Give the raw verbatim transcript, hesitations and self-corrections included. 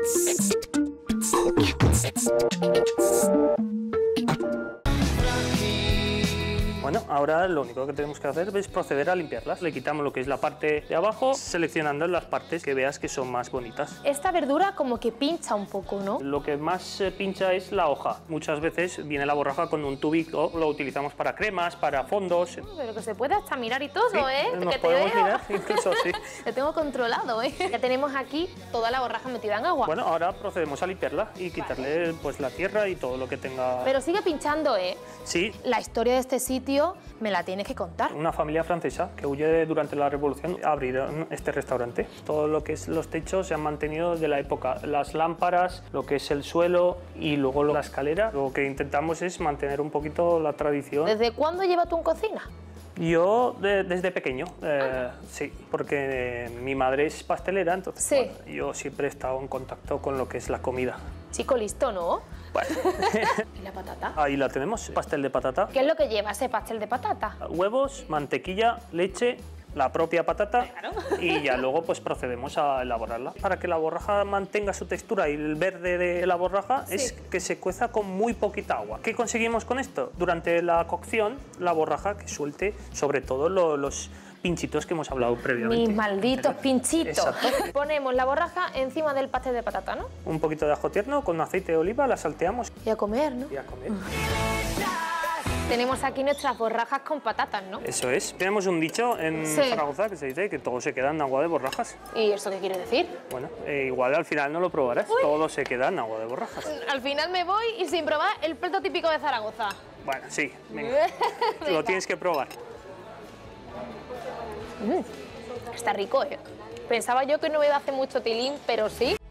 Bueno, ahora lo único que tenemos que hacer es proceder a limpiarlas. Le quitamos lo que es la parte de abajo, seleccionando las partes que veas que son más bonitas. Esta verdura como que pincha un poco, ¿no? Lo que más eh, pincha es la hoja. Muchas veces viene la borraja con un tubito, lo utilizamos para cremas, para fondos. Pero que se puede hasta mirar y todo, Sí, ¿eh? nos Que te podemos veo. mirar, incluso, sí. Te tengo controlado, ¿eh? Ya tenemos aquí toda la borraja metida en agua. Bueno, ahora procedemos a limpiarla y quitarle pues la tierra y todo lo que tenga... Pero sigue pinchando, ¿eh? Sí. La historia de este sitio me la tienes que contar. Una familia francesa que huye durante la Revolución abrieron este restaurante. Todo lo que es los techos se han mantenido de la época. Las lámparas, lo que es el suelo y luego la escalera. Lo que intentamos es mantener un poquito la tradición. ¿Desde cuándo llevas tú en cocina? Yo de- desde pequeño, eh, sí, porque eh, mi madre es pastelera, entonces Sí. bueno, yo siempre he estado en contacto con lo que es la comida. Chico listo, ¿no? Bueno, ¿Y la patata? ahí la tenemos, pastel de patata. ¿Qué es lo que lleva ese pastel de patata? Huevos, mantequilla, leche, la propia patata Claro. y ya luego pues procedemos a elaborarla. Para que la borraja mantenga su textura y el verde de la borraja Sí. es que se cueza con muy poquita agua. ¿Qué conseguimos con esto? Durante la cocción, la borraja que suelte sobre todo lo- los pinchitos que hemos hablado previamente. Mis malditos pinchitos. Exacto. Ponemos la borraja encima del pastel de patata, ¿no? Un poquito de ajo tierno con aceite de oliva, la salteamos Y a comer, ¿no? y a comer. Tenemos aquí nuestras borrajas con patatas, ¿no? Eso es. Tenemos un dicho en Sí. Zaragoza que se dice que todo se queda en agua de borrajas. ¿Y eso qué quiere decir? Bueno, eh, igual al final no lo probarás. Todo se queda en agua de borrajas. Al final me voy y sin probar el plato típico de Zaragoza. Bueno, sí, venga. Venga. Lo tienes que probar. Está rico, ¿eh? Pensaba yo que no me iba a hacer mucho tilín, pero sí.